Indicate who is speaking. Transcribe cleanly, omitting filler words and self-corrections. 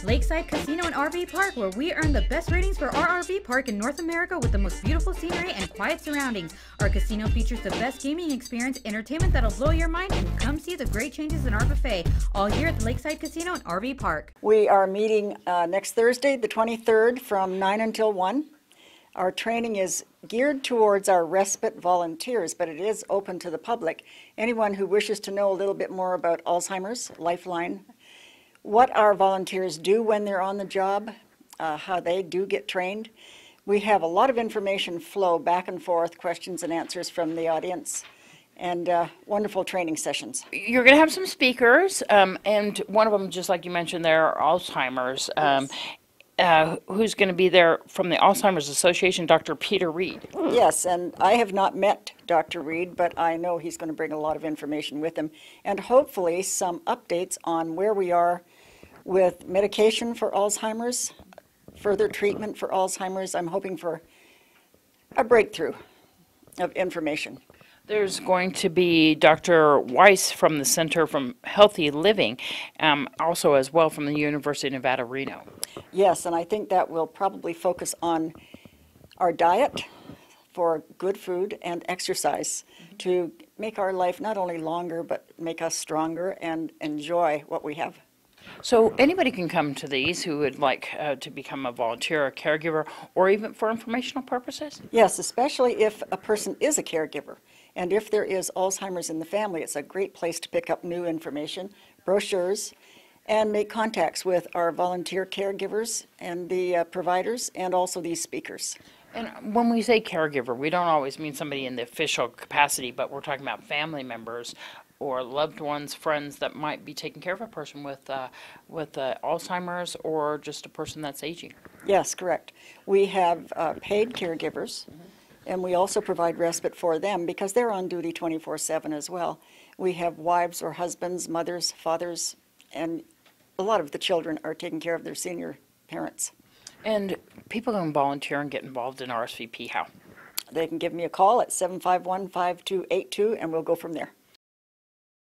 Speaker 1: Lakeside Casino and RV Park, where we earn the best ratings for our RV park in North America with the most beautiful scenery and quiet surroundings. Our casino features the best gaming experience, entertainment that'll blow your mind, and come see the great changes in our buffet, all here at the Lakeside Casino and RV Park.
Speaker 2: We are meeting next Thursday, the 23rd, from 9 until 1. Our training is geared towards our respite volunteers, but it is open to the public. Anyone who wishes to know a little bit more about Alzheimer's, Lifeline, what our volunteers do when they're on the job, how they do get trained. We have a lot of information flow back and forth, questions and answers from the audience, and wonderful training sessions.
Speaker 3: You're going to have some speakers, and one of them, just like you mentioned there, Alzheimer's.
Speaker 2: Yes.
Speaker 3: Who's going to be there from the Alzheimer's Association, Dr. Peter Reed.
Speaker 2: Yes, and I have not met Dr. Reed, but I know he's going to bring a lot of information with him, and hopefully some updates on where we are with medication for Alzheimer's, further treatment for Alzheimer's. I'm hoping for a breakthrough of information.
Speaker 3: There's going to be Dr. Weiss from the Center for Healthy Living, also as well from the University of Nevada, Reno.
Speaker 2: Yes, and I think that will probably focus on our diet for good food and exercise to make our life not only longer, but make us stronger and enjoy what we have.
Speaker 3: So anybody can come to these who would like to become a volunteer, a caregiver, or even for informational purposes?
Speaker 2: Yes, especially if a person is a caregiver. And if there is Alzheimer's in the family, it's a great place to pick up new information, brochures, and make contacts with our volunteer caregivers and the providers and also these speakers.
Speaker 3: And when we say caregiver, we don't always mean somebody in the official capacity, but we're talking about family members or loved ones, friends that might be taking care of a person with Alzheimer's or just a person that's aging.
Speaker 2: Yes, correct. We have paid caregivers, and we also provide respite for them because they're on duty 24/7 as well. We have wives or husbands, mothers, fathers, and a lot of the children are taking care of their senior parents.
Speaker 3: And people can volunteer and get involved in RSVP how?
Speaker 2: They can give me a call at 751-5282, and we'll go from there.